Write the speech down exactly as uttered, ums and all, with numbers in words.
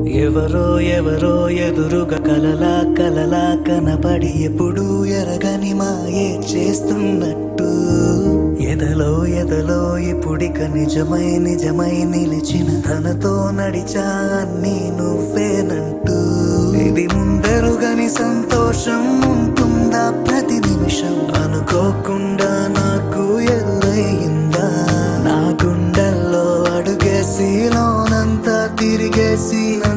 ఎవరో ఎవరో ఎదురుగా కలలా కలలా కనబడి ఎప్పుడు ఎరగని మాయే చేస్తున్నట్టు ఎదలో ఎదలో ఇప్పుడిక నిజమై నిజమై నిలిచిన తనతో నడిచా అన్నీ నువ్వేనంటూ ఇది ముందెరుగని సంతోషం ఉంటుందా ప్రతి నిమిషం అనుకోకుండా నాకు ఎదురయ్యిందా నా గుండెల్లో అడుగేసి లోనంతా తిరిగేసి